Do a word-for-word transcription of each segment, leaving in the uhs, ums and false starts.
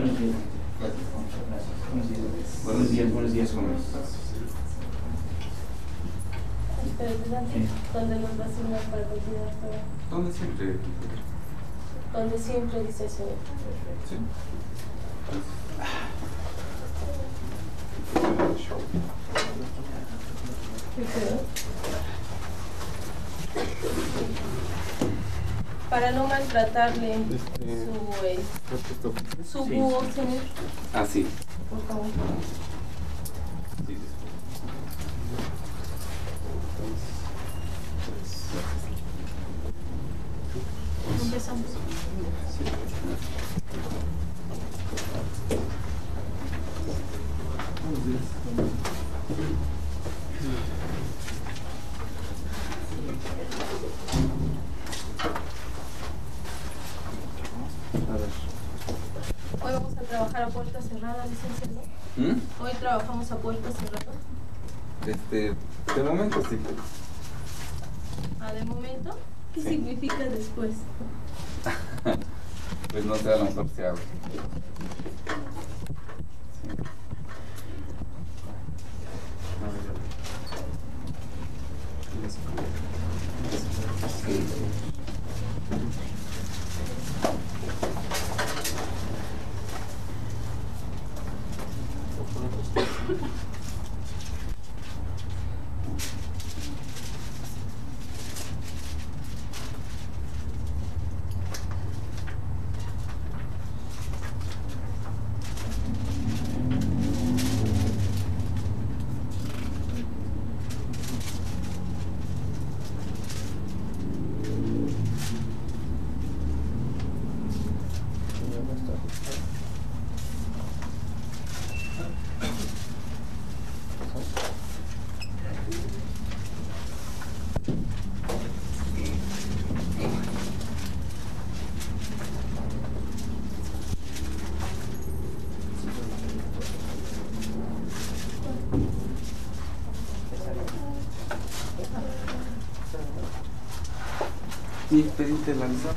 Buenos días, buenos días, jóvenes. ¿Dónde nos va a asignar para continuar? ¿Dónde siempre? Donde siempre dice eso. Sí. ¿Qué quedó? Para no maltratarle Este, su, eh, su Sí. búho, señor. Ah, sí. Por favor. Sí, sí. Empezamos. A ver. Hoy vamos a trabajar a puerta cerrada, licenciado. ¿Mm? Hoy trabajamos a puerta cerrada. Este, de momento sí. Ah, de momento, ¿qué Sí. significa después? Pues no sé, a lo mejor se abre. Sí, pediste la lista.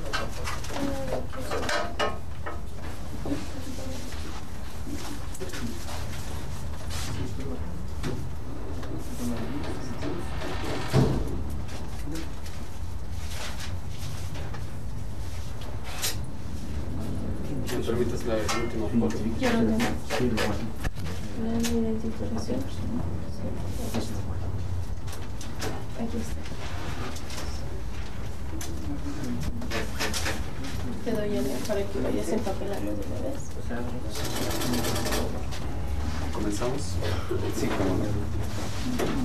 ¿Me permites la última foto? Quiero ver Sí, lo hago. la identificación. Aquí está. Te doy el para que vayas empapelando de una vez. ¿Comenzamos? Sí, cómo no.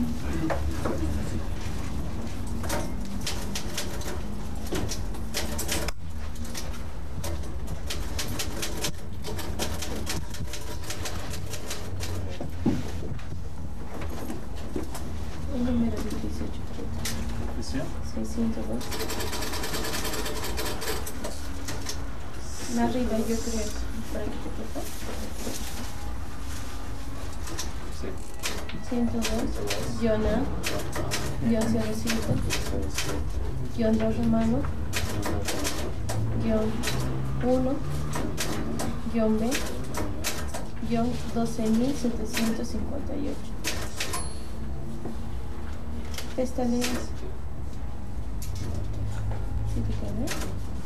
El número dieciocho seiscientos dos. Más arriba, yo creo. Para que te toque. Sí. ciento dos. Guión A. Guión cero cinco. Guión dos romano. Guión uno. Guión B. Guión doce mil setecientos cincuenta y ocho. Esta ley es. ¿Sí te queda?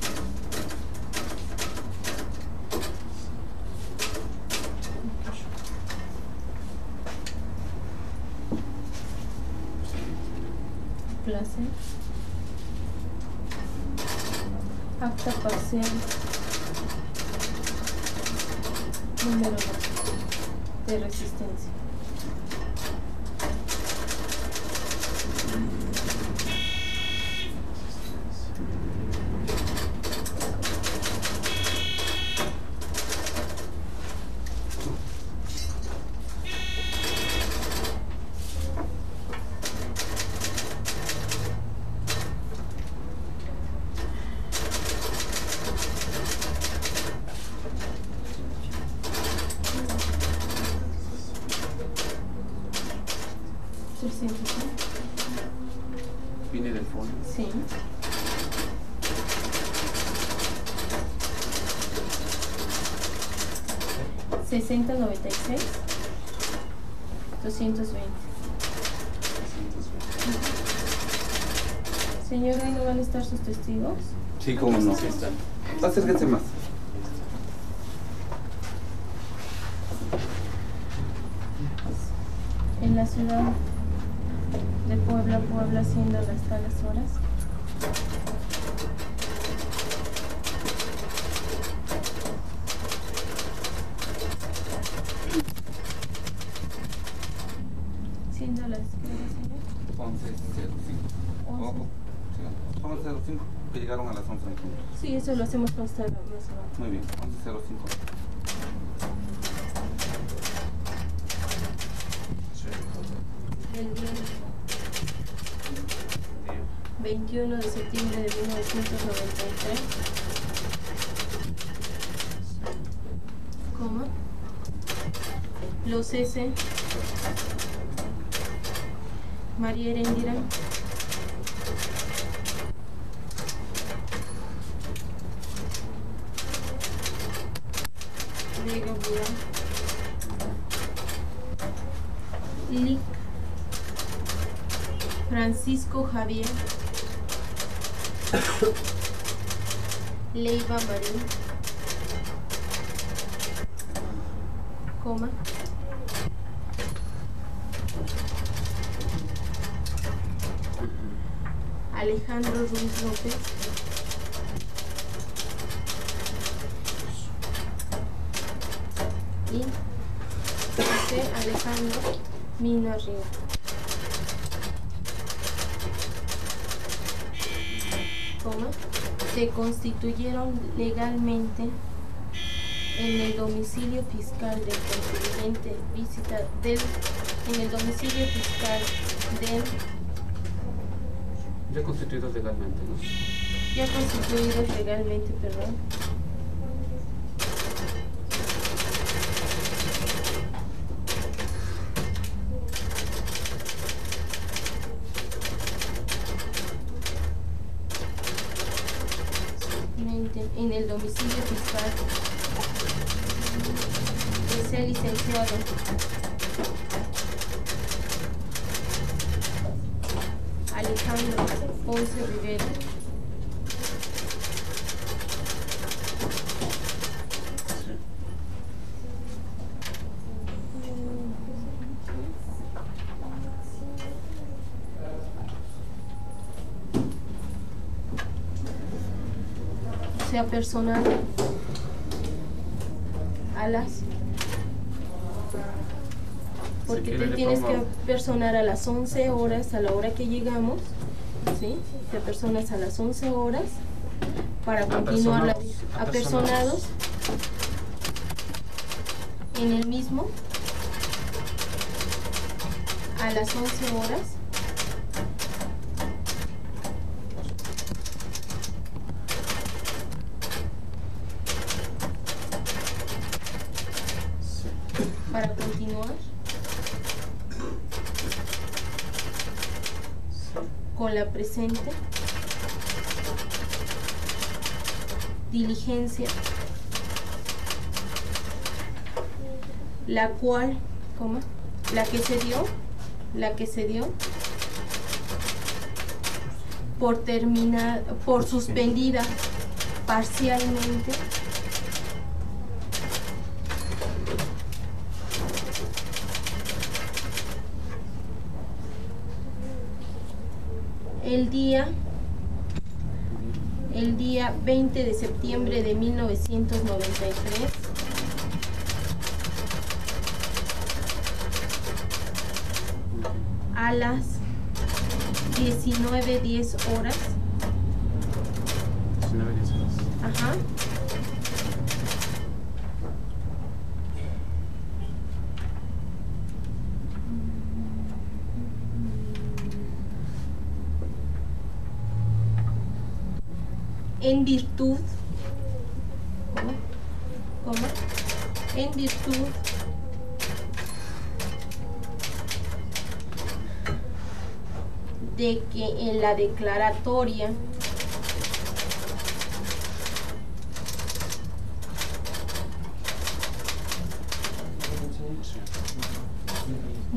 Placer. Acta parcial. Número dos. De resistencia. trescientos. Viene del fondo. Sí. sesenta noventa y seis doscientos veinte. Señor, ¿ahí no van a estar sus testigos? Sí, cómo no. Sí, está. Acérquense más. En la ciudad de Puebla, Puebla, siendo las tales horas. Siendo las ¿qué hora, señor? once cero cinco. once. Ojo. Sí, once cero cinco, que llegaron a las once en punto. Sí, eso lo hacemos constar más abajo. Muy bien, once cero cinco. Del día veintiuno de septiembre de mil novecientos noventa y tres, coma, los S, María Erendira, Vega Bura, Lic, Francisco Javier, Leiva Marín, coma, Alejandro Ruiz López, y José Alejandro Mina Río. Coma, se constituyeron legalmente en el domicilio fiscal del contribuyente visita del en el domicilio fiscal del Ya constituidos legalmente, ¿no? ya constituidos legalmente, perdón. En el domicilio fiscal de ser licenciado Alejandro Ponce Rivera, sea personal a las porque te tienes que personar a las once horas, a la hora que llegamos, ¿sí? Te personas a las once horas para continuar la apersonados en el mismo a las once horas. Para continuar con la presente diligencia, la cual, coma, la que se dio, la que se dio por terminar, por suspendida parcialmente el día el día veinte de septiembre de mil novecientos noventa y tres a las diecinueve diez horas. diecinueve diez horas. Ajá. En virtud, ¿cómo? ¿Cómo? En virtud de que en la declaratoria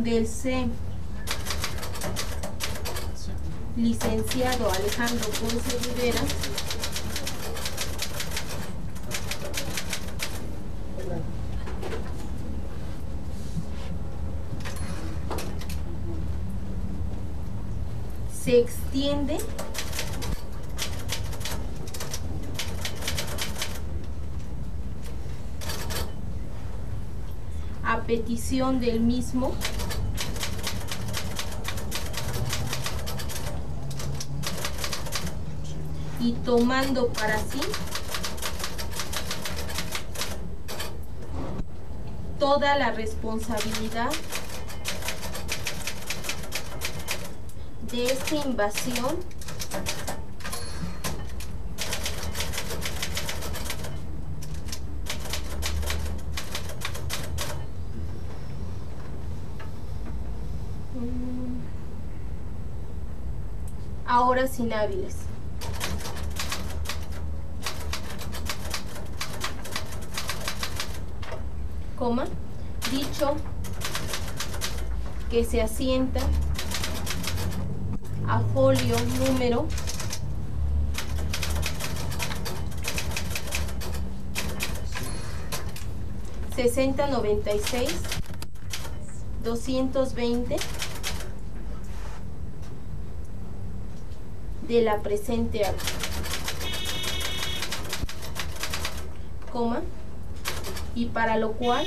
del C licenciado Alejandro Ponce Rivera se extiende a petición del mismo y tomando para sí toda la responsabilidad de esta invasión a horas inhábiles. Coma, dicho que se asienta a folio número sesenta noventa y seis doscientos veinte de la presente acta, coma, y para lo cual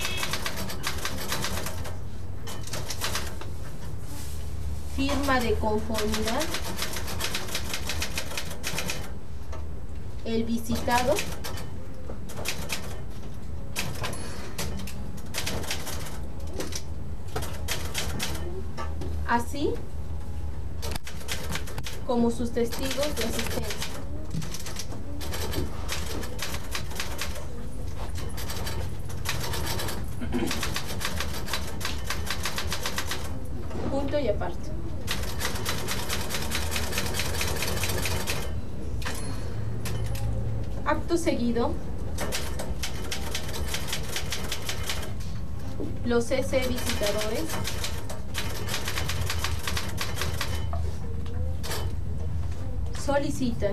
firma de conformidad el visitado así como sus testigos de asistencia. Punto y aparte. Acto seguido, los C C visitadores solicitan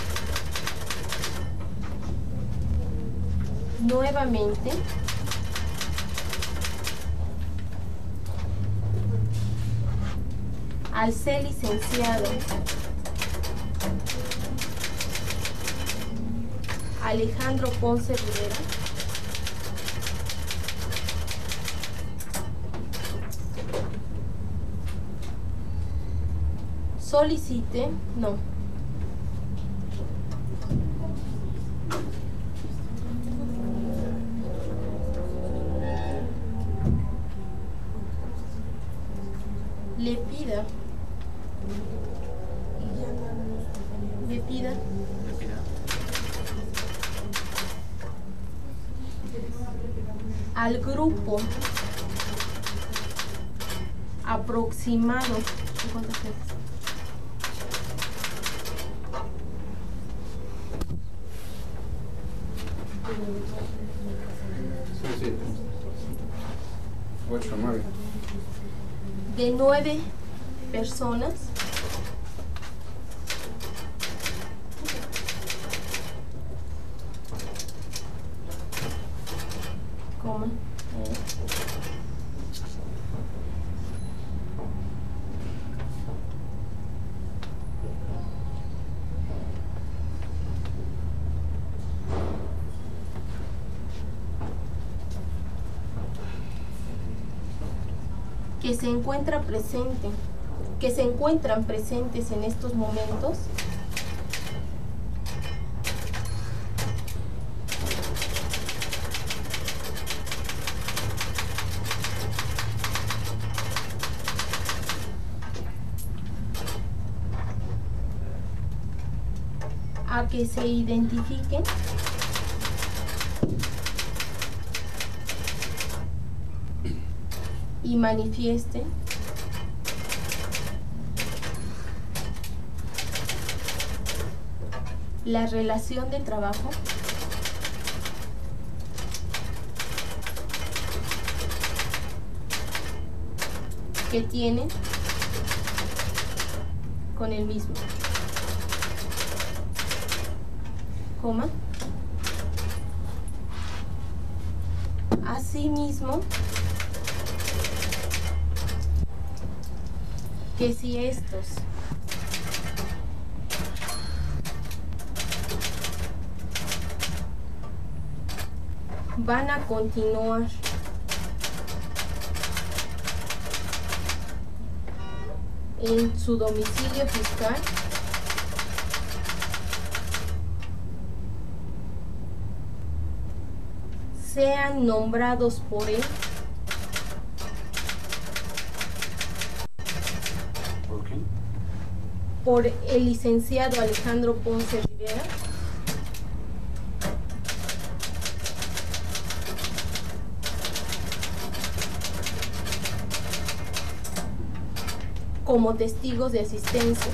nuevamente al C licenciado Alejandro Ponce Rivera solicite, no, le pida, le pida al grupo aproximado, ¿cuántas veces? Sí, sí. Ocho, nueve. De nueve personas coma que se encuentra presente, que se encuentran presentes en estos momentos a que se identifiquen y manifiesten la relación de trabajo que tienen con el mismo, coma. Asimismo, que si estos van a continuar en su domicilio fiscal, sean nombrados por él ¿Por qué? por el licenciado Alejandro Ponce Rivera, como testigos de asistencia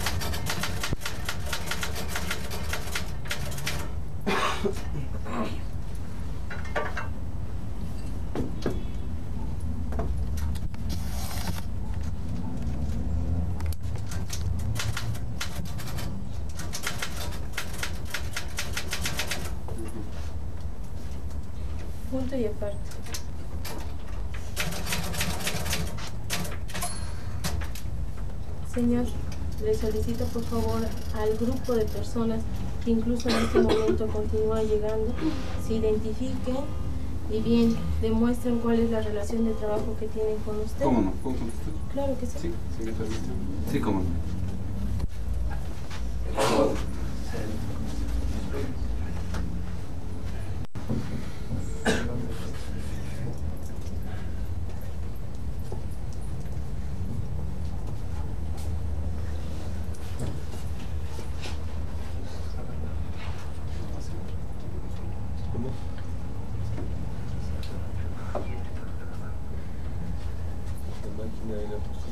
punto y aparte. Señor, le solicito por favor al grupo de personas que incluso en este momento continúa llegando, se identifiquen y bien demuestren cuál es la relación de trabajo que tienen con usted. ¿Cómo no? ¿Puedo contestar? Claro que sí. Sí, Si me permite. sí, cómo no. ¿Cómo? La máquina de la justicia.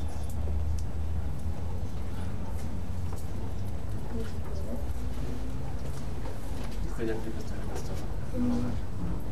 Esta ya creo que está en esta, ¿no?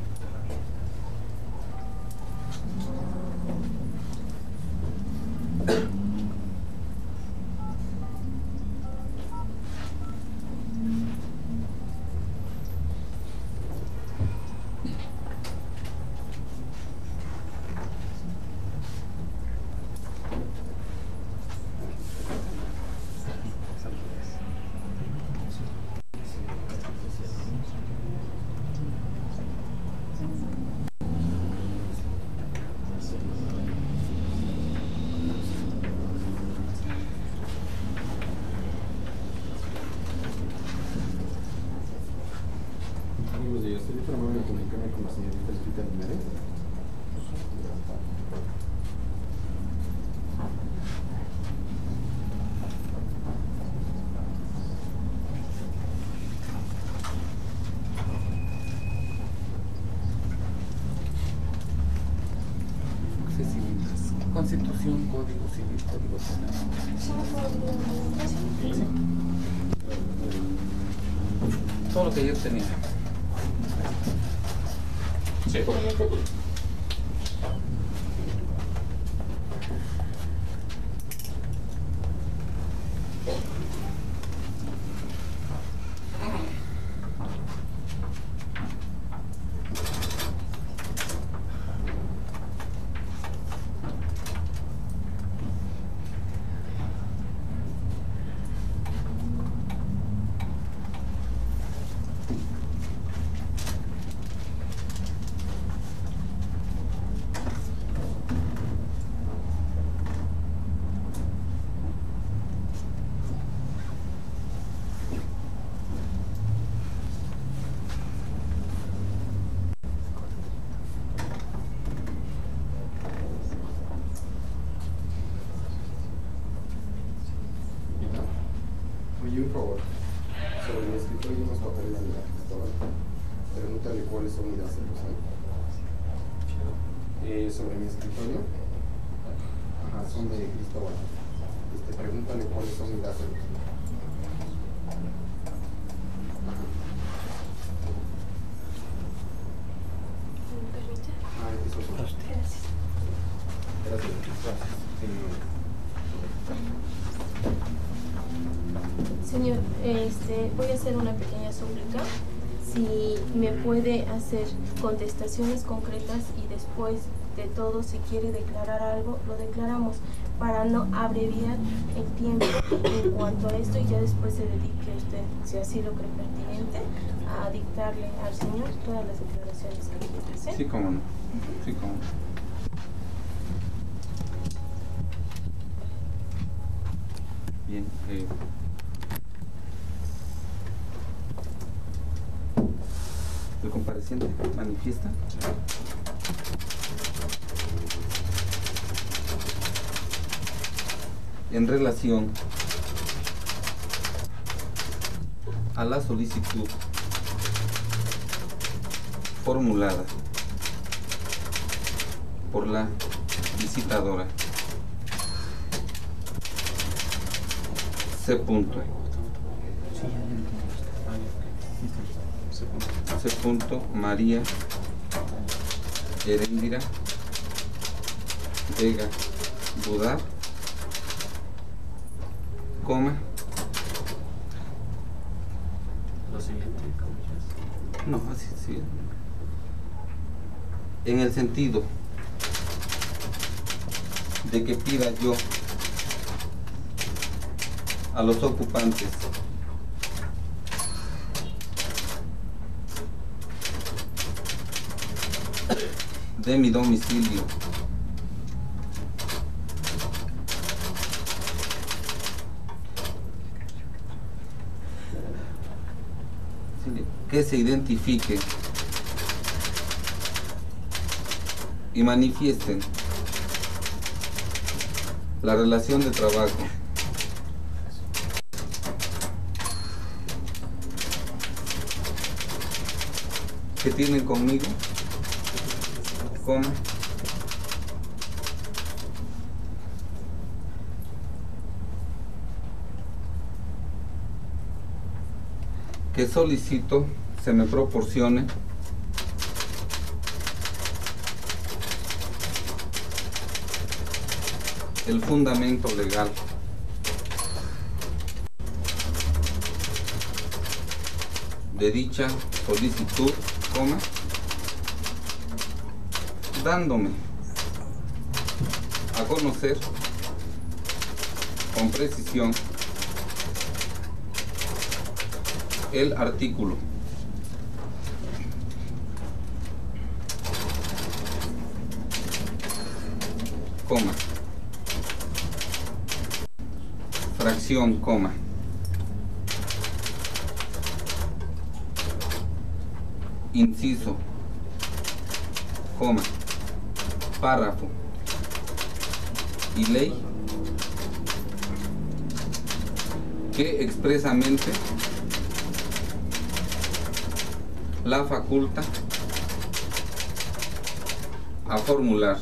Amigos de Yoselí, pero me voy a comunicarme con la señorita Escrita Jiménez. Constitución, Código Civil, Código Penal. Todo lo que ayer tenía. Sí. Oye, un favor. Sobre mi escritorio hay unos papeles de la gestora. Pregúntale cuáles son y dáselos, ¿eh? Eh, sobre mi escritorio. Ajá, son de Cristóbal. Este, pregúntale cuáles son y dáselos. Ajá. ¿Me permite? Ah, eso es. Gracias. Gracias. Gracias. Sí, no. voy a hacer una pequeña súplica. Si me puede hacer contestaciones concretas y después de todo, si quiere declarar algo, lo declaramos para no abreviar el tiempo en cuanto a esto y ya después se dedique usted, si así lo cree pertinente, a dictarle al señor todas las declaraciones que quiera hacer. Sí, cómo no. Sí, cómo no. Bien. Eh. ¿El compareciente manifiesta? En relación a la solicitud formulada por la licitadora C. Punto. C. Punto María Heréndira Vega Budar, coma, Lo siguiente, comillas. no, así sí. En el sentido de que pida yo a los ocupantes de mi domicilio que se identifique y manifiesten la relación de trabajo que tienen conmigo, coma, que solicito se me proporcione el fundamento legal de dicha solicitud, coma, dándome a conocer con precisión el artículo coma, fracción, coma, inciso, coma, párrafo y ley que expresamente la faculta a formular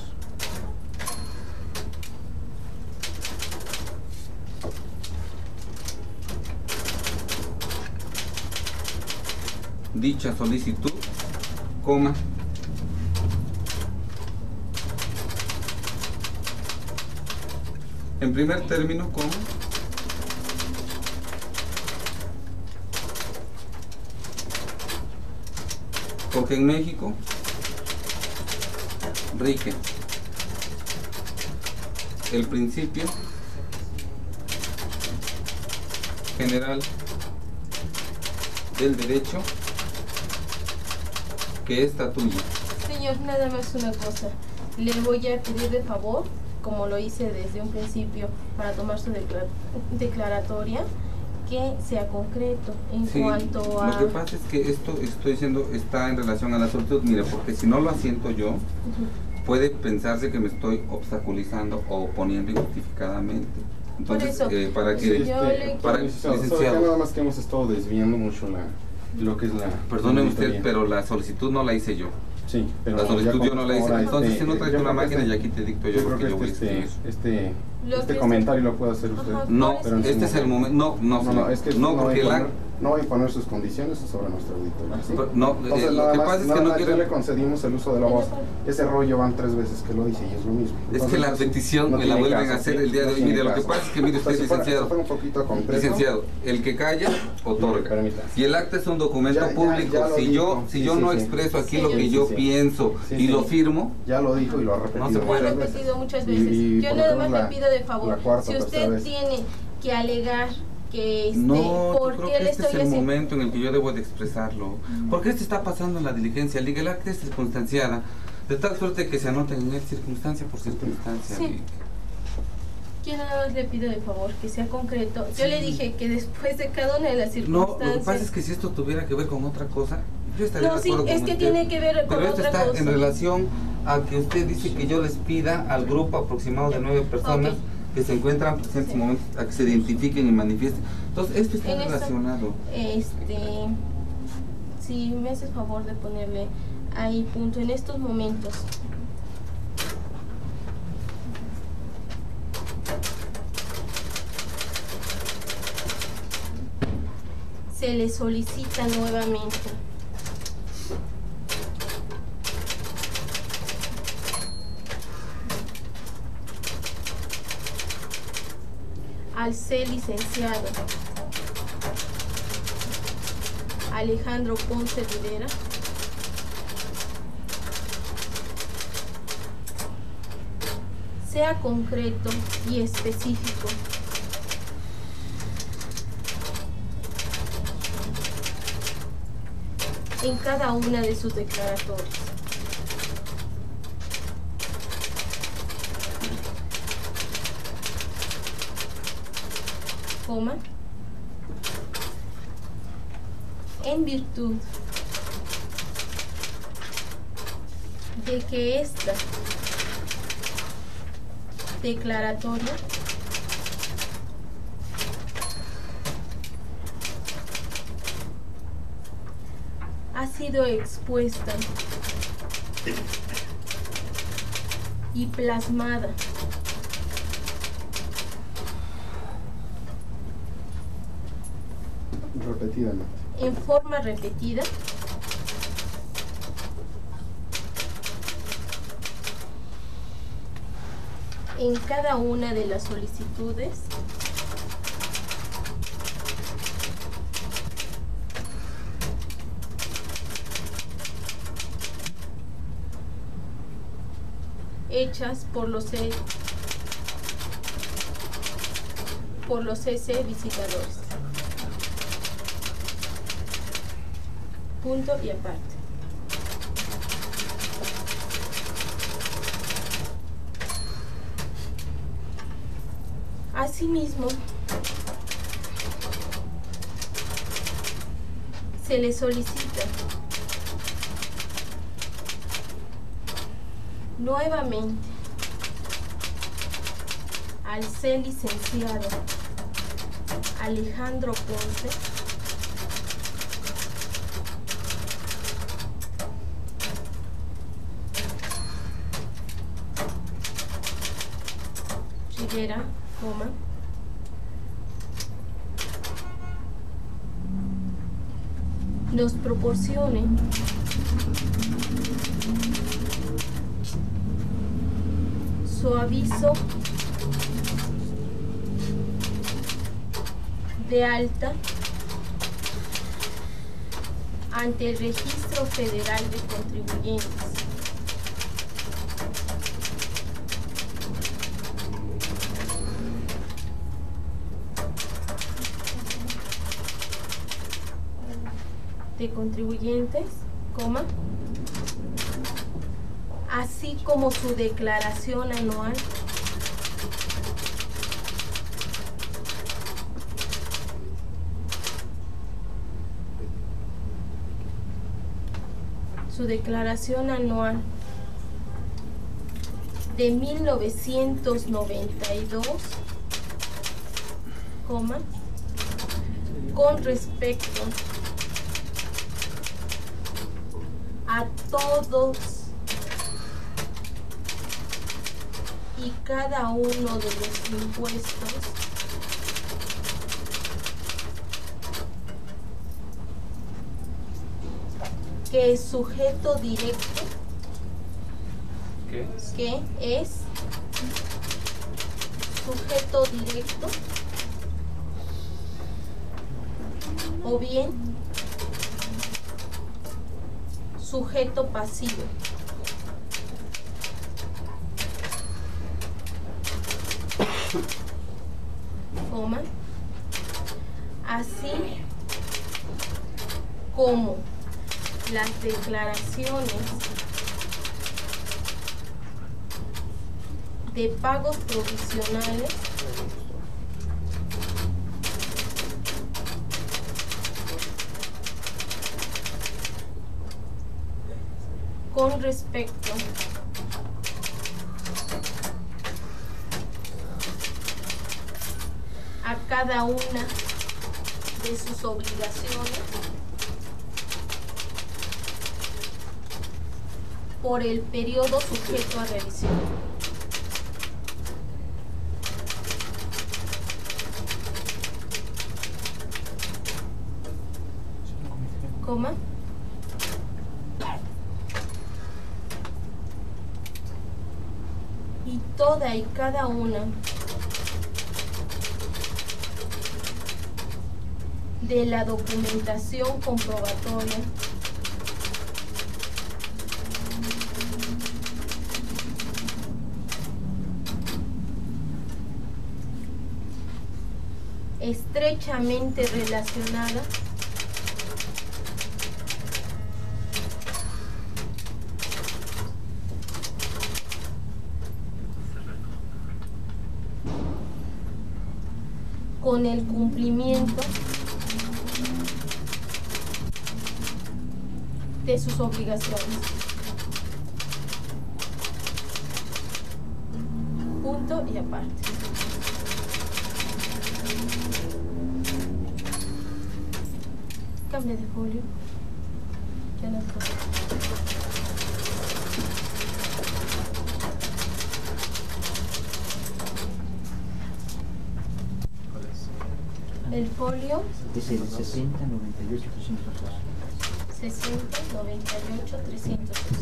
dicha solicitud, coma, en primer término, coma, porque en México rige el principio general del derecho que esta tuya. Señor, nada más una cosa. Le voy a pedir de favor, como lo hice desde un principio para tomar su declar declaratoria, que sea concreto en Sí, cuanto a... Lo que pasa es que esto estoy diciendo está en relación a la solicitud, mire, porque si no lo asiento yo, Uh-huh. puede pensarse que me estoy obstaculizando o oponiendo injustificadamente. Entonces, Por eso, eh, para que... yo le para quiero- licenciado, licenciado. nada más que hemos estado desviando mucho la, lo que es la... Perdone la usted, auditoría. pero la solicitud no la hice yo. Sí, pero La solicitud ya yo no la hice. ahora Entonces, este, si no traes yo tú la creo que máquina y este- aquí te dicto yo yo lo creo que que yo voy a este, escribir. este, Lo este que- comentario lo puede hacer usted. Ajá. No, pero en este su es el momento. No, no, No, no, es que no, no porque hay la, color. no va a imponer sus condiciones sobre nuestra auditoría. ¿Sí? Pero no, Entonces, eh, lo nada que más, pasa es que nada no más quiero- ya le concedimos el uso de la voz. Ese rollo van tres veces que lo dice y es lo mismo. Es Entonces, que la pues, petición no me la tiene vuelven caso, a hacer ¿sí? el día de No hoy. tiene Mire, lo que caso. pasa es que, mire usted, Entonces, fuera- licenciado, fuera un poquito concreto. licenciado, el que calla, otorga. Permítame. Y el acta es un documento Ya- ya- público. ya lo si dijo. yo, si Sí, yo sí, no sí. expreso aquí Sí, lo que sí, yo sí. pienso Sí, y sí. lo firmo, Ya lo dijo y lo ha repetido. No se puede. Lo he muchas veces. repetido muchas Y- veces. y Yo por nada lo más menos le pido de favor, la cuarta, si tercera usted vez. tiene que alegar que este, no, yo ¿por creo qué que le este es estoy el haciendo? momento en el que yo debo de expresarlo. Porque esto está pasando en la diligencia. El legal acta es circunstanciada, de tal suerte que se anoten en él circunstancia por circunstancia. Sí. Yo nada más le pido de favor que sea concreto. Yo Sí. le dije que después de cada una de las No, circunstancias... lo que pasa es que si esto tuviera que ver con otra cosa, yo estaría No, de sí, acuerdo es con que usted. tiene que ver con Pero esto otra está cosa. en relación a que usted dice que yo les pida al grupo aproximado de nueve personas Ok. que se encuentran presentes Sí. en momentos a que se identifiquen y manifiesten. Entonces, esto está En esto- relacionado. Este, si me haces favor de ponerle ahí punto en estos momentos. Se le solicita nuevamente al ser licenciado Alejandro Ponce Rivera sea concreto y específico en cada una de sus declaratorias. Coma, en virtud de que esta declaratoria ha sido expuesta y plasmada Repetidamente. en forma repetida en cada una de las solicitudes hechas por los C por los C C visitadores. Punto y aparte. Asimismo, se le solicita nuevamente al ser licenciado Alejandro Ponce Rivera, coma, nos proporcione su aviso de alta ante el Registro Federal de Contribuyentes. De contribuyentes, coma, así como su declaración anual su declaración anual de mil novecientos noventa y dos, coma, con respecto a todos y cada uno de los impuestos que es sujeto directo, ¿Qué? que es sujeto directo, o bien sujeto pasivo. Coma, así como las declaraciones de pagos provisionales con respecto a cada una de sus obligaciones por el periodo sujeto a revisión. Coma. Y toda y cada una de la documentación comprobatoria estrechamente relacionada con el cumplimiento de sus obligaciones. Punto y aparte. Cambia de folio. Ya no puedo. El folio Es el sesenta noventa y ocho trescientos dos. sesenta noventa y ocho trescientos dos.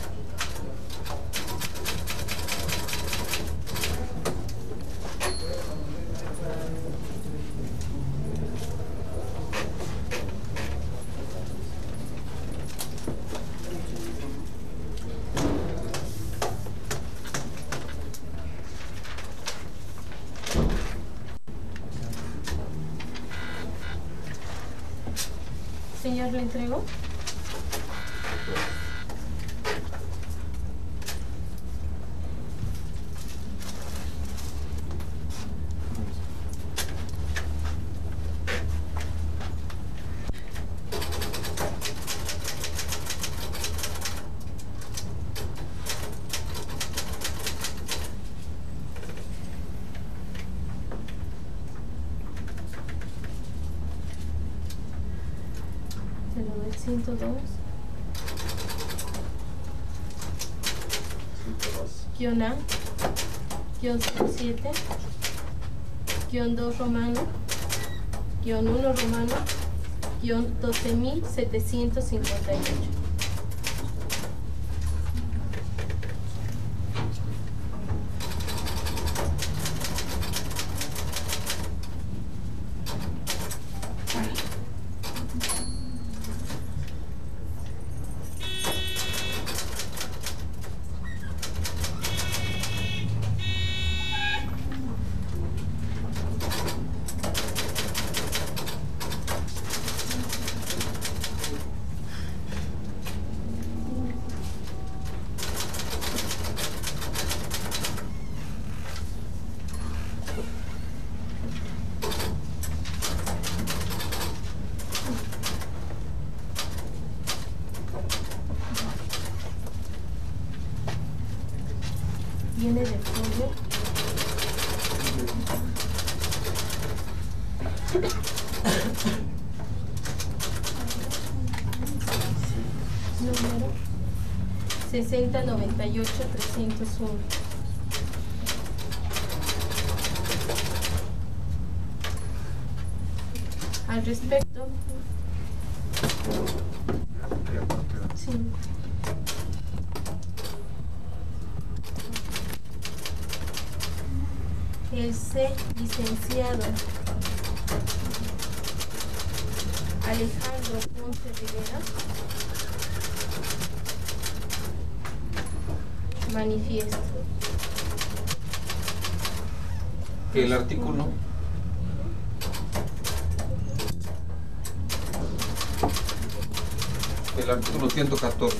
Señor, ¿le entrego? ciento dos, guión A, guión siete, guión dos romano, guión uno romano, guión doce mil setecientos cincuenta y ocho. Viene del folio número sesenta noventa y ocho trescientos uno. Al respecto, el C licenciado Alejandro Ponce Rivera manifiesta que el artículo el artículo ciento catorce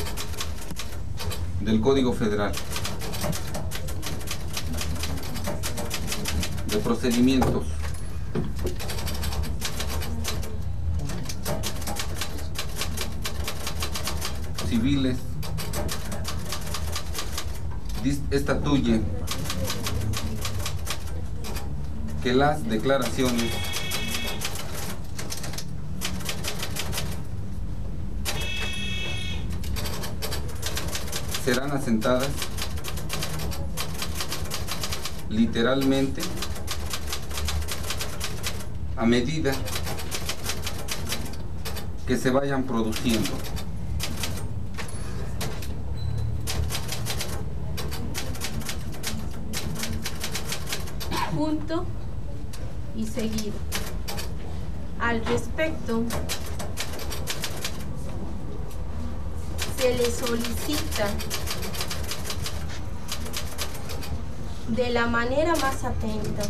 del Código Federal de procedimientos civiles dis- estatuye que las declaraciones serán asentadas literalmente a medida que se vayan produciendo. Punto y seguido. Al respecto, se le solicita de la manera más atenta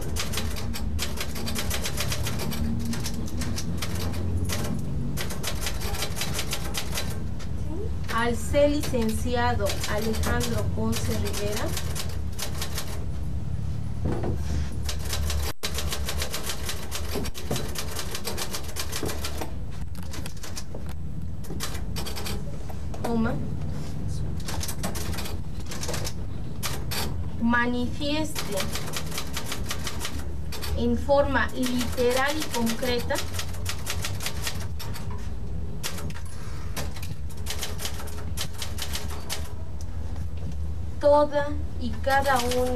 al C licenciado Alejandro Ponce Rivera coma, manifieste en forma literal y concreta toda y cada una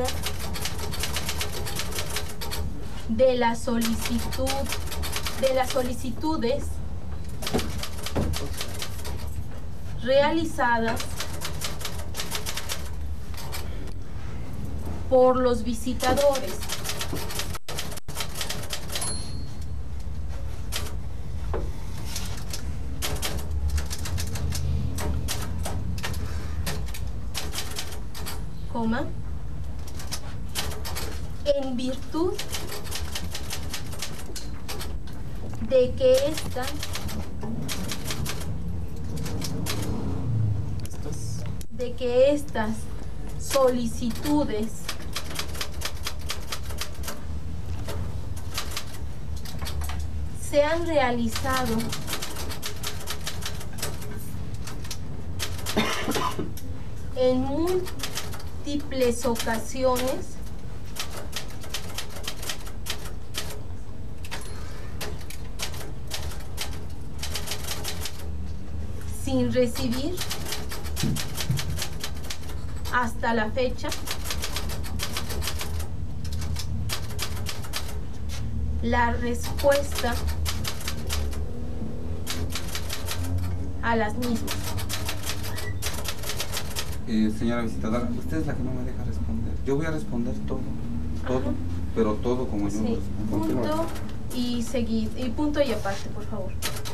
de las solicitud de las solicitudes realizadas por los visitadores coma en virtud de que esta de que estas solicitudes se han realizado en múltiples ocasiones sin recibir hasta la fecha la respuesta a las mismas. Eh, señora visitadora, usted es la que no me deja responder. Yo voy a responder todo, todo, Ajá. pero todo como yo lo Sí, respondo. punto y seguir, y punto y aparte, por favor.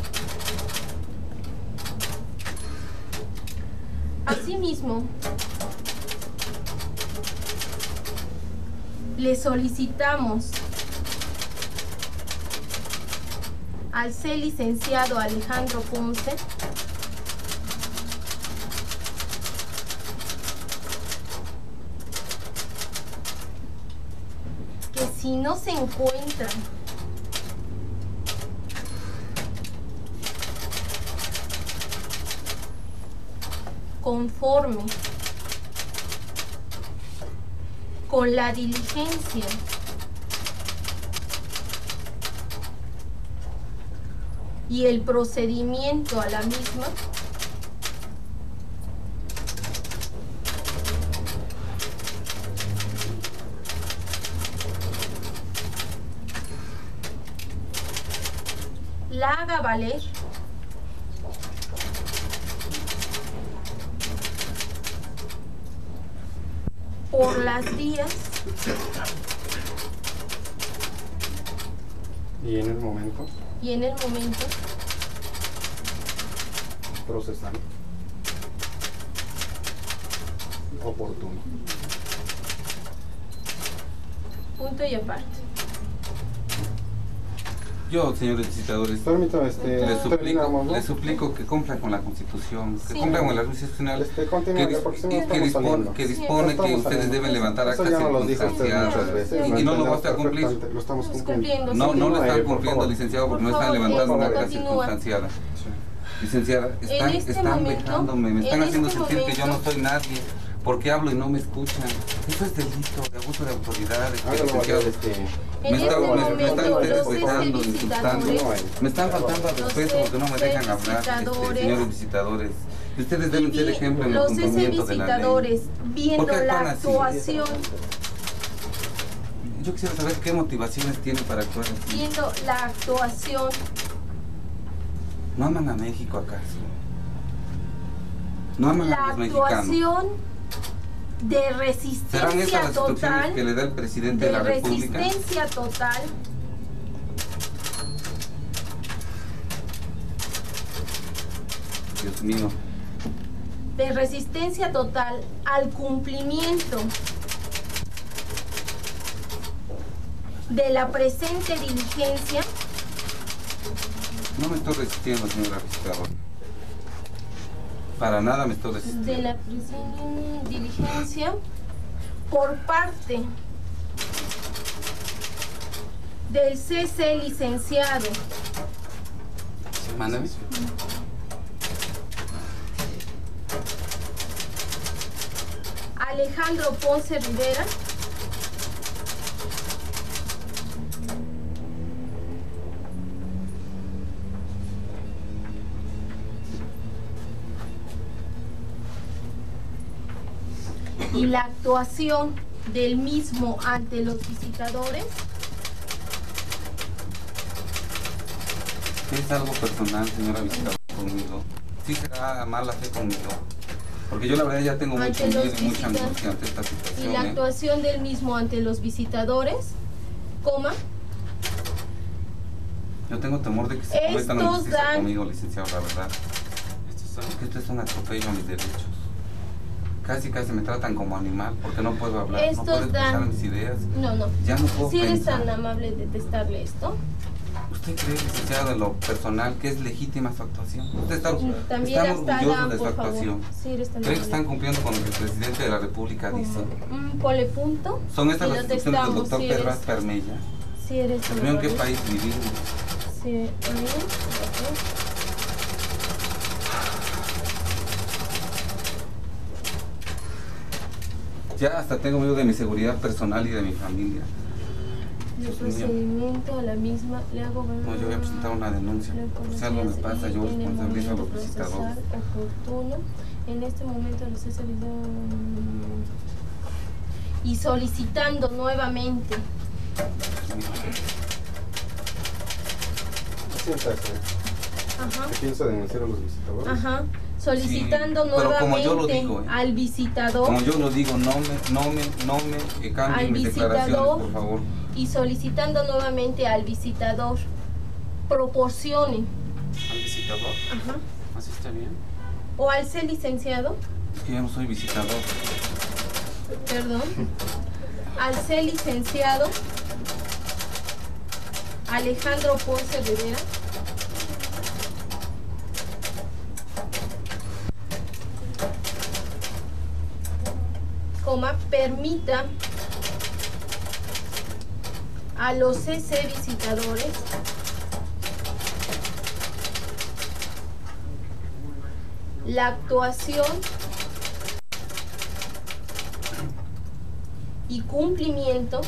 Asimismo, le solicitamos al C licenciado Alejandro Ponce que si no se encuentra conforme con la diligencia y el procedimiento a la misma, la haga valer por las vías ¿Y en el momento? Y en el momento Procesal. Oportuno. punto y aparte. Yo, señores visitadores, Permítame, este, les suplico, terminamos, ¿no? les suplico que cumplan con la Constitución, que Sí. cumplan con la ley constitucional, Este, que, continúa, dis- porque si no que estamos dispone, saliendo. que, Sí. dispone No que estamos ustedes saliendo. deben levantar Eso actas ya nos lo dijo usted circunstanciadas muchas veces. Sí. y no lo entendemos basta cumplir. perfectamente, lo estamos Estamos cumpliendo. cumpliendo. No, no lo Continúe, están por cumpliendo, favor. licenciado, porque Por no están favor, levantando una continúa. acta circunstanciada. Licenciada, están, este están momento- vejándome, me están en haciendo este sentir que yo no momento- soy nadie, porque hablo y no me escuchan. Eso es delito de abuso de autoridad. este, Hágalo licenciado. valer, este, En Me, está, este me- me momento, están ustedes los vetando, insultando, visitadores, me están faltando al los respeto porque no me dejan hablar, este, visitadores, señores visitadores. Y ustedes deben y ser vi- ejemplo en el los ese cumplimiento de la ley. visitadores, viendo ¿Por qué la actúan así? actuación, Yo quisiera saber qué motivaciones tienen para actuar así. viendo la actuación, ¿No aman a México acaso? ¿No aman la a los mexicanos? actuación de ¿Serán resistencia esas las instrucciones total, que le da el presidente de de la República? resistencia total, Dios mío. de resistencia total al cumplimiento de la presente diligencia No me estoy resistiendo, señora visitadora. Para nada me estoy resistiendo. de la presente diligencia por parte del C C licenciado Mándame. Alejandro Ponce Rivera, y la actuación del mismo ante los visitadores Es algo personal, señora visitadora, conmigo. Sí será mala fe conmigo. Porque yo la verdad ya tengo mucho Ante miedo los y mucha visitantes. angustia ante esta y situación. la ¿eh? actuación del mismo ante los visitadores, coma, Yo tengo temor de que se cometa una Estos injusticia dan- conmigo, licenciado, la verdad. Esto es, que esto es un atropello a mis derechos. Casi, casi me tratan como animal porque no puedo hablar, Estos no puedo expresar dan- mis ideas. no, no, Ya no puedo si eres pensar. tan amable de testarle esto, ¿Usted cree, licenciado, en lo personal que es legítima su actuación? ¿Usted está, también están hasta orgullosos Dan, de su por favor, actuación? si eres tan ¿Cree que están amable. cumpliendo con lo que el presidente de la República dice? Mm, ponle punto. ¿Son estas y las lo instrucciones del testamos, doctor si Pedro eres- Aspermella? Si eres tan Dios mío, ¿en qué amable. país vivimos? Sí, bien, ok. Ya hasta tengo miedo de mi seguridad personal y de mi familia. El Dios mío. procedimiento a la misma le hago ver. No, yo voy a presentar una denuncia. Por si algo me pasa, yo en el responsabilizo a momento los visitadores. procesal oportuno. En este momento los he solicitado y solicitando nuevamente Siéntase. ajá, ¿Qué piensa denunciar a los visitadores? ajá, solicitando Sí, pero como nuevamente yo lo digo, ¿eh? al visitador Como yo lo digo, no me, no me, no me eh, cambien Al mis declaraciones, visitador. por favor. y solicitando nuevamente al visitador proporcione Al visitador, ajá, así está bien. o al ser licenciado, Es que yo no soy visitador. perdón, al ser licenciado Alejandro Ponce Rivera, coma, permita a los C C visitadores la actuación y cumplimiento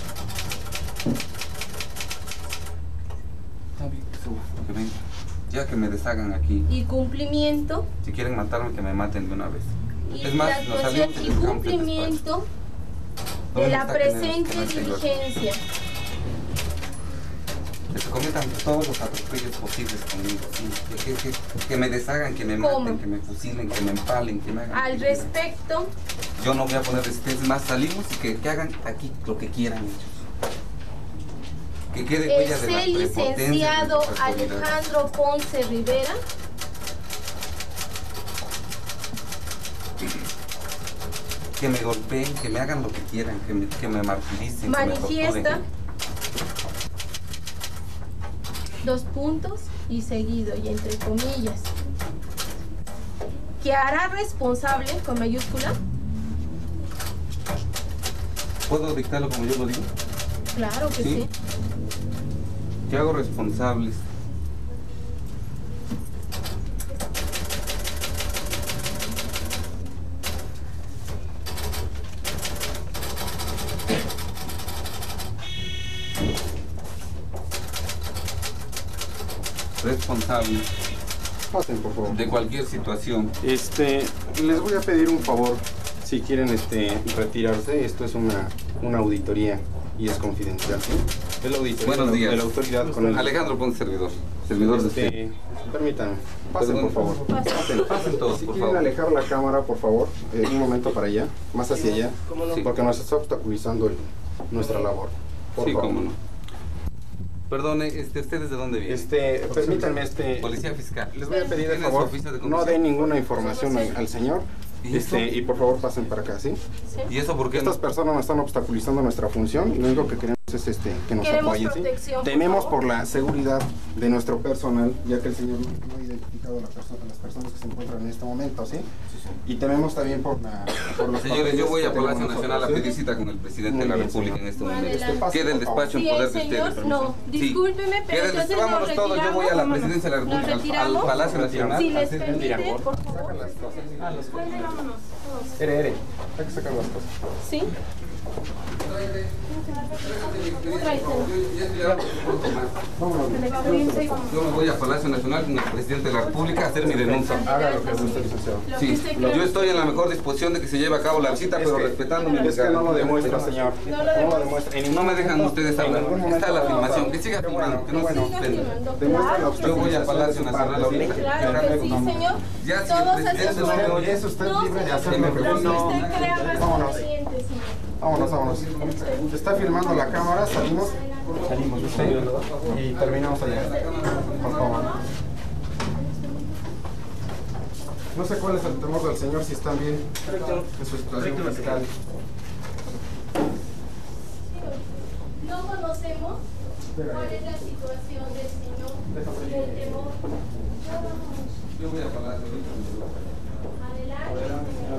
Está bien, que suba, que venga. Ya que me deshagan aquí. y cumplimiento Si quieren matarme, que me maten de una vez. y Es más, la nos actuación salimos y y dejamos el cumplimiento de ¿Dónde la está que me- presente que me tengo aquí? diligencia Que se cometan todos los atropellos posibles conmigo. Sí. Que, que, que, que me deshagan, que me ¿Cómo? maten, que me fusilen, que me empalen, que me hagan. al lo que quieran. respecto. Yo no voy a poner resistencia, más salimos y que, que hagan aquí lo que quieran ellos. Que quede El huella de la ser prepotencia de licenciado nuestras autoridades. Alejandro Ponce Rivera Que me golpeen, que me hagan lo que quieran, que me, que me martiricen, manifiesta, que me torturen. dos puntos y seguido y entre comillas, que hará responsable con mayúscula, ¿Puedo dictarlo como yo lo digo? claro que Sí. sí, Que hago responsables responsables Pasen, por favor. de cualquier situación. Este, les voy a pedir un favor, si quieren este, retirarse, esto es una, una auditoría y es confidencial, ¿sí? Es la auditoría Buenos de la- días. de la autoridad con el... Alejandro Ponce, servidor. Servidor de usted. Este, permítanme, pasen Perdón. por favor. Pasen, pasen todos, Si por quieren favor. alejar la cámara, por favor, eh, un momento para allá, más hacia allá, Sí. porque nos está obstaculizando el- nuestra labor. Por Sí, favor. cómo no. Perdone, este, ¿ustedes de dónde vienen? Este, permítanme, este, Policía Fiscal. les voy a pedir de ¿Tiene su favor, oficio de no conducción? den ninguna información al, al señor, ¿Y eso? este, y por favor pasen para acá, ¿sí? ¿sí? ¿Y eso por qué no? Estas personas nos están obstaculizando nuestra función y lo único que queremos es este, que nos Queremos apoyen, ¿sí? protección, por Tememos favor. por la seguridad de nuestro personal, ya que el señor no, no ha identificado a, la persona- a las personas que se encuentran en este momento, ¿sí? Y tememos también por la... Por los Señores, yo papeles voy que a Palacio tenemos Nacional a nosotros, pedir ¿sí? cita con el presidente Muy de la bien, República señor. en este momento. Adelante. Quede el despacho en Sí, poder el de señor, ustedes. no, Sí. discúlpeme, pero Quede el- entonces nos vámonos todos, yo voy a la retiramos. presidencia de la Nos República, al- al retiramos. Palacio Nacional. Si les Así- permite, por favor. Sacan las cosas. Vale, vámonos. todos. Ere, ere, hay que sacar las cosas. ¿Sí? Vámonos. Yo me voy a Palacio Nacional con el presidente de la República a hacer mi denuncia. Haga lo que guste, licenciado. Lo que Sí, usted yo crea. estoy en la mejor disposición de que se lleve a cabo la cita, Es pero que- respetando mi Es que no lo demuestra, señor. No lo demuestra. demuestra. En No me dejan ningún ustedes momento- hablar. en ningún Está la momento- filmación. Que siga Qué filmando, bueno, que no qué se bueno. Siga suspenda. filmando. Demuestra la Claro que Yo voy a observación Palacio de su Nacional parte, ahorita. ¿sí? Claro que sí, señor. Ya, si el Todos presidente hacemos no me lo oye, es usted No, libre de señor, hacer lo lo que que guste. usted crea más Vámonos. conveniente, señor. Vámonos, vámonos. Está filmando la cámara, salimos. Salimos, ¿sí? Y terminamos allá. Por favor. No sé cuál es el temor del señor, si están bien en su situación fiscal. No conocemos cuál es la situación del señor y el temor. Yo voy a Palacio ahorita. Adelante, señor.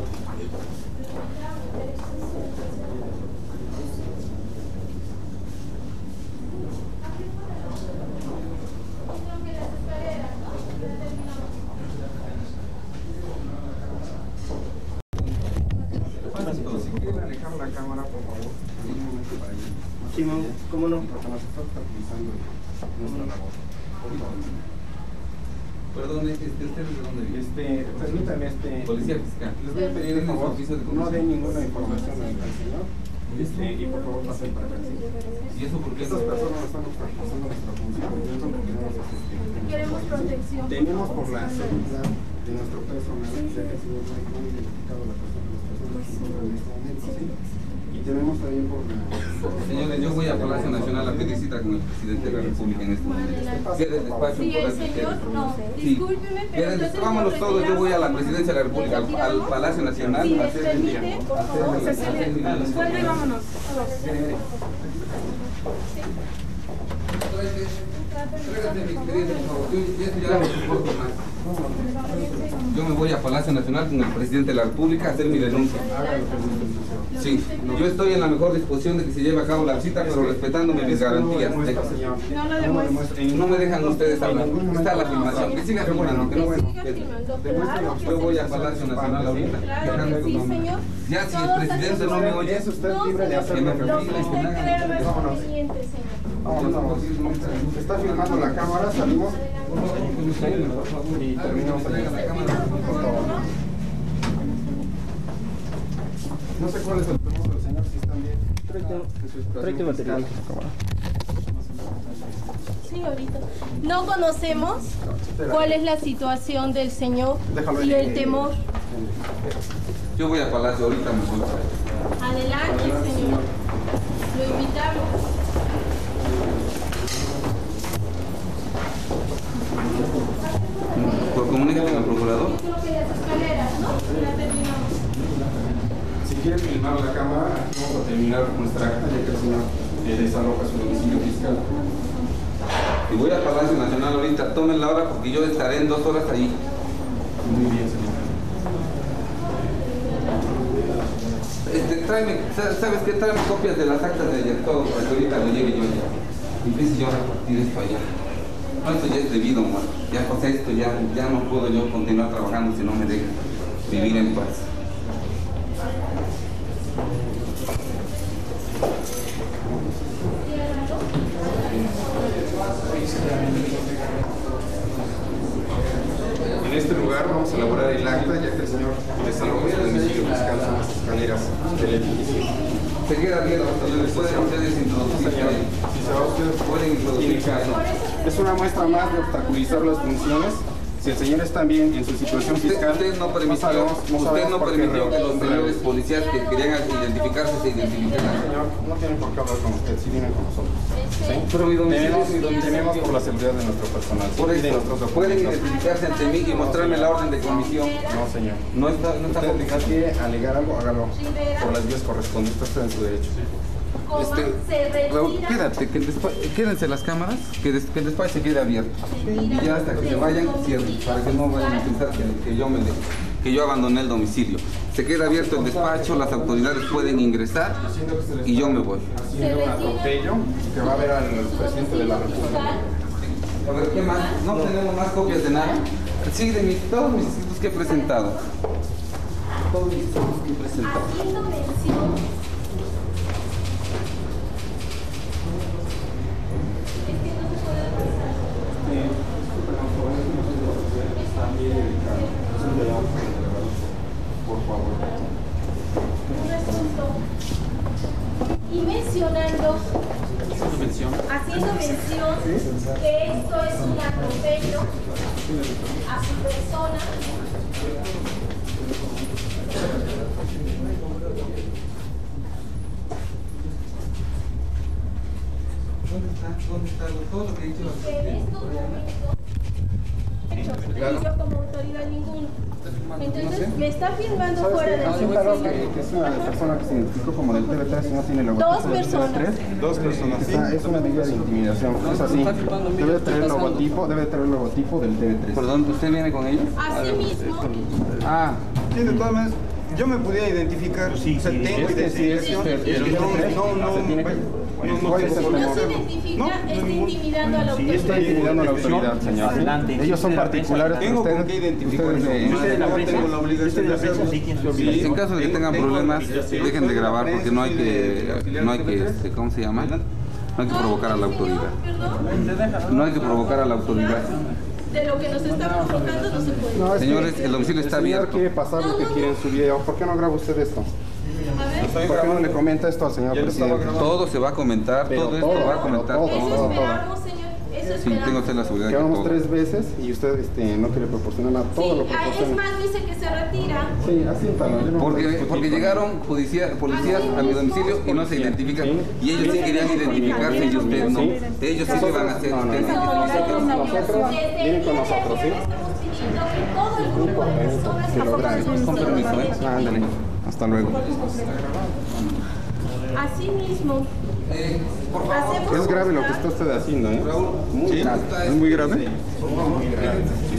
Si quieren alejar la cámara, por favor. Un momento para allá. Sí, no, ¿cómo no? Porque nos está obstaculizando nuestra labor. Por favor. Perdón, este, ¿ustedes de dónde vienen? Este, permítame, este... Policía Fiscal. Les voy a pedir de ¿Tienen su favor, oficio de no conducción? den ninguna información al, al señor. Este, y por favor pasen para acá. ¿sí? ¿Y eso por qué Estas no? personas están obstaculizando nuestra función. Y eso es lo que queremos hacer, que nos Queremos apoyen, ¿sí? protección. Tememos por la seguridad de nuestro personal, ya que el señor no ha identificado a la persona, las personas que se encuentran en este momento, ¿sí? Y tememos también por la... Señores, yo voy a Palacio Nacional a pedir cita con el presidente de la República en este momento. Quede el despacho en Sí, el poder de señor, ustedes. no. Sí. Discúlpeme, pero Quede el- entonces vámonos nos todos, yo voy a la retiramos. presidencia de la República, al, ¿Nos al retiramos? Palacio Nacional. Si a les hacer mi- permite, por a hacer favor. mi- a hacer mi- Suelta y vámonos. Tráigate mi expediente, por favor. Yo, yo esto ya no lo soporto más. Yo me voy a Palacio Nacional con el presidente de la República a hacer mi denuncia. Haga lo que guste, licenciado. Sí, yo estoy en la mejor disposición de que se lleve a cabo la cita, pero respetándome mis garantías. No lo demuestra, señor. No lo No lo demuestra. demuestra. En No me dejan ustedes hablar. en ningún Está la momento. filmación. Que siga Qué bueno, filmando. Que no Que bueno. siga filmando, Demuestra claro la que Yo sí. voy a Palacio Nacional ahorita. Claro que sí, señor. Ya, si el Todos presidente hacemos no me lo- oye, es usted No, libre de señor, hacer lo lo que que quiera. usted crea más Vámonos. conveniente, señor. Vámonos, vámonos. Está filmando la cámara, salimos. Y terminamos allá. Por favor. No sé cuál es el temor del señor, si están bien. En su situación Tráete material. fiscal. Sí, ahorita. No conocemos cuál es la situación del señor Déjalo y ahí. el temor. yo voy a Palacio ahorita, me voy para allá. Adelante, señor. Lo invitamos. comunícate con el procurador. Si quiere filmar la cámara, aquí vamos a terminar nuestra acta, ya que el señor eh, desaloja su domicilio fiscal. Y voy a Palacio Nacional ahorita, tomen la hora porque yo estaré en dos horas ahí. Muy bien, señor. Este, tráeme, ¿sabes qué? Tráeme copias de las actas de ayer, todo, para que ahorita lo lleve yo ya. Y empiece yo a repartir esto allá. No, esto ya es debido, muerto. Ya, o sea, esto ya, ya no puedo yo continuar trabajando si no me dejan vivir en paz. En este lugar vamos a elaborar el acta, ya que el señor desaloja su domicilio fiscal en las escaleras del edificio. Se queda abierto, pueden ustedes introducir. Señor, si se va usted, Pueden introducir. es una muestra más de obstaculizar las funciones. Si el señor está bien en su situación Usted, fiscal, usted no permitió, sabemos, no usted sabemos no por qué permitió que reo- los señores policías que querían identificarse se identificaran. Señor, no tienen por qué hablar con usted, si vienen con nosotros. ¿Sí? Pero mi domicilio Tenemos, es mi domicilio. tenemos por la seguridad de nuestro personal. Por Sí, de eso, nuestros pueden documentos. identificarse ante mí y mostrarme la orden de comisión. No, señor. No está, no está Usted complicado. quiere alegar algo, hágalo por las vías correspondientes, está en su derecho. Este, Raúl, quédate, que el despa- quédense las cámaras, que, des- que el despacho se quede abierto. Y ya hasta que se vayan, cierren, para que no vayan a pensar que, que yo me de- que yo abandoné el domicilio. Se queda abierto el despacho, las autoridades pueden ingresar y yo me voy. Haciendo un atropello que va a ver al presidente de la República. A ver, ¿qué más? ¿No tenemos más copias de nada? Sí, de mis, todos mis escritos que he presentado. Todos mis escritos que he presentado. Haciendo mención Por favor. un asunto y mencionando, haciendo mención que esto es un atropello a su persona. ¿Dónde está? ¿Dónde está todo lo que he dicho? Que en estos momentos yo como autoridad ninguno. Entonces me está firmando fuera del Claro que, domicilio. que es una persona que se identificó como del T V tres y no tiene Dos logotipo del personas. T V tres. Dos personas. Está, es una medida de intimidación. Es así. Debe tener el logotipo, debe tener el logotipo del T V tres. Perdón, ¿usted viene con ellos? Asimismo, Ah, Sí, de todas maneras, yo me podía identificar. O sea, tengo Es que si es identificación, usted el pero T V no, tres, no, no, se tiene que... no, no, ¿Cuál no, es el no, no temor? se identifica, está intimidando a la Está autoridad. intimidando a la autoridad, señor. Adelante. Ellos son particulares. Tengo ustedes- con qué identificarme. ustedes de- Yo Usted de la no prensa, tengo la obligación usted de la de prensa hacerlo. sí tiene su Sí, obligación. en caso de que tengan tengo problemas, obligación. dejen de grabar porque no hay Soy de- que, de no hay que, T V tres. este, ¿cómo se llama? No hay que provocar a la autoridad. Perdón, No hay que provocar a la autoridad. de lo que nos está provocando no se puede. No, es que Señores, el domicilio está el señor abierto. quiere pasar lo que quiere en su video. ¿Por qué no graba usted esto? A ver, ¿Por qué no le comenta esto al señor Ya lo estaba presidente? grabando. Todo se va a comentar, Pero todo esto todo, va a comentar. todo, eso todo. esperamos, señor. Eso Sí, esperamos. tengo usted la seguridad de que Quedamos todo. tres veces y usted este, no quiere proporcionar nada. Todo Sí, lo ah, es proporciona. más, dice que se retira. Sí, así está. yo no voy a Porque, discutir porque con llegaron judicia- policías a mi domicilio y no se identifican. Y ellos sí querían identificarse y ustedes no. Ellos sí lo van a hacer. No, no, Ustedes no. sí. Nosotros, vienen con nosotros, ¿sí? Todo el grupo de personas Que lo graben. Con permiso, ¿eh? Ah, ándale. Hasta luego. Asimismo, Eh, por favor. hacemos Es grave lo que está usted haciendo, ¿eh? Muy ¿Sí? grave. ¿Es muy grave? Muy grave.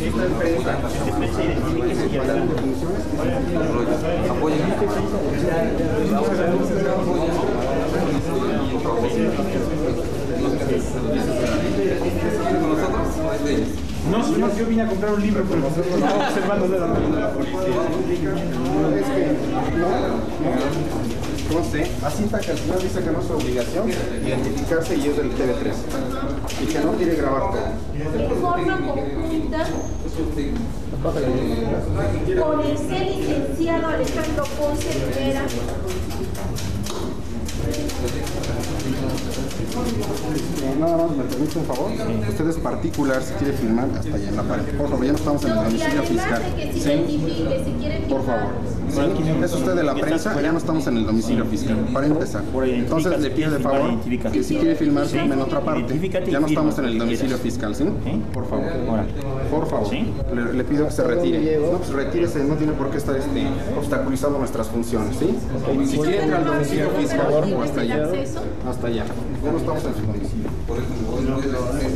Apoyen. ¿Con nosotros o es de ellos? No, señor, yo vine a comprar un libro, pero estaba observando de la la policía. Es que, no, no, no sé. Así está que el señor dice que no es su obligación identificarse y es del T V tres. Y que no quiere grabar todo. en forma conjunta con el ser licenciado Alejandro Ponce Rivera, Eh, nada más, ¿me permite un favor? Usted es particular, si quiere filmar hasta allá en la pared. Por favor, ya no estamos en el domicilio fiscal. Sí, por favor. Sí, es usted de la prensa, ya no estamos en el domicilio fiscal, para empezar. Entonces le pido de favor que si quiere filmar, filme en otra parte. Ya no estamos en el domicilio fiscal, ¿sí? Por favor. Por favor. Le, le pido que se retire. No, pues retírese, no tiene por qué estar este, obstaculizando nuestras funciones, ¿sí? Si quiere entrar al domicilio fiscal, o hasta allá. Hasta allá. Ya no estamos en su domicilio. Por eso no puedo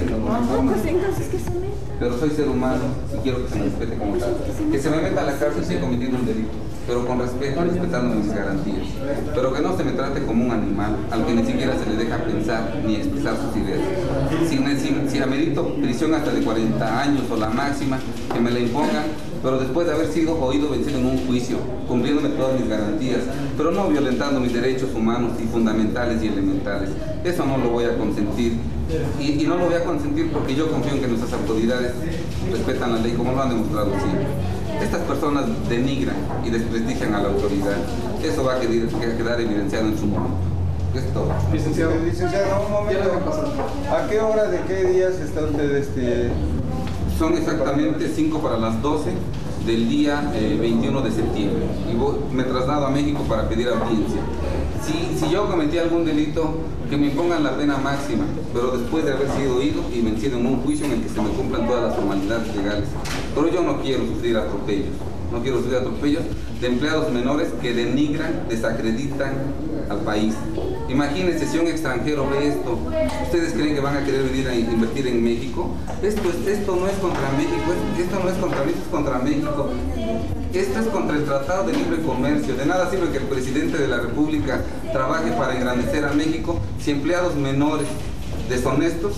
pero soy ser humano y quiero que se me respete como tal. Que se me meta a la cárcel si he cometido un delito, pero con respeto, respetando mis garantías. Pero que no se me trate como un animal al que ni siquiera se le deja pensar ni expresar sus ideas. Si, si, si amerito prisión hasta de cuarenta años o la máxima, que me la impongan, pero después de haber sido oído vencido en un juicio, cumpliéndome todas mis garantías, pero no violentando mis derechos humanos y fundamentales y elementales. Eso no lo voy a consentir. Y, y no lo voy a consentir porque yo confío en que nuestras autoridades respetan la ley como lo han demostrado siempre. Estas personas denigran y desprestigian a la autoridad. Eso va a quedar, a quedar evidenciado en su momento. Es todo. Licenciado, licenciado, un momento. ¿A qué hora de qué días está usted este...? Son exactamente cinco para las doce del día eh, veintiuno de septiembre. Y voy, me traslado a México para pedir audiencia. Si, si yo cometí algún delito, que me impongan la pena máxima, pero después de haber sido oído y vencido en un juicio en el que se me cumplan todas las formalidades legales. Pero yo no quiero sufrir atropellos, no quiero sufrir atropellos de empleados menores que denigran, desacreditan al país. Imagínense si un extranjero ve esto, ¿ustedes creen que van a querer venir a invertir en México? Esto, es, esto no es contra México, esto no es contra mí, esto es contra México. Esto es contra el Tratado de Libre Comercio. De nada sirve que el presidente de la República trabaje para engrandecer a México si empleados menores, deshonestos,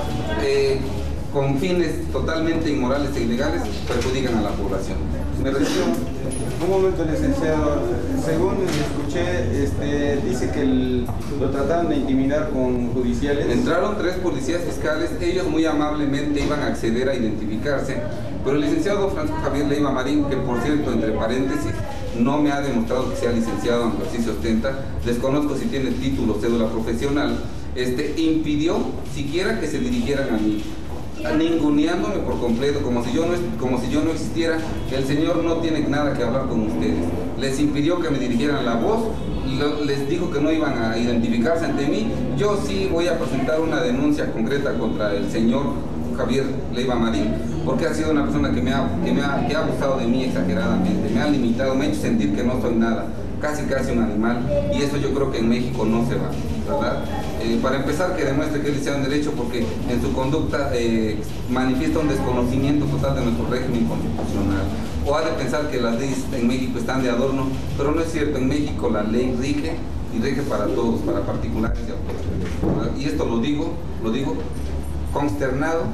eh, con fines totalmente inmorales e ilegales, perjudican a la población. Me retiro. Un momento, licenciado. Según escuché, este, dice que el, lo trataron de intimidar con judiciales. Entraron tres policías fiscales, ellos muy amablemente iban a acceder a identificarse, pero el licenciado Francisco Javier Leiva Marín, que por cierto, entre paréntesis, no me ha demostrado que sea licenciado, aunque así se ostenta, desconozco si tiene título, cédula profesional, este, impidió siquiera que se dirigieran a mí, ninguneándome por completo, como si yo no, como si yo no existiera. El señor no tiene nada que hablar con ustedes. Les impidió que me dirigieran la voz, les dijo que no iban a identificarse ante mí. Yo sí voy a presentar una denuncia concreta contra el señor Javier Leiva Marín, porque ha sido una persona que me ha, que me ha, que ha abusado de mí exageradamente, me ha limitado, me ha hecho sentir que no soy nada, casi casi un animal, y eso yo creo que en México no se va, ¿verdad? Eh, para empezar, que demuestre que es licenciado en Derecho, porque en su conducta eh, manifiesta un desconocimiento total de nuestro régimen constitucional, o ha de pensar que las leyes en México están de adorno, pero no es cierto. En México la ley rige, y rige para todos, para particulares y autores, ¿verdad? Y esto lo digo, lo digo consternado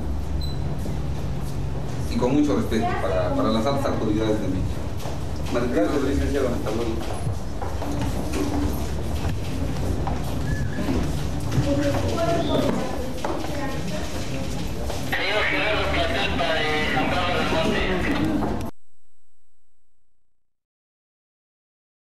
y con mucho respeto para, para las altas autoridades de México. Gracias, licenciado. Hasta luego.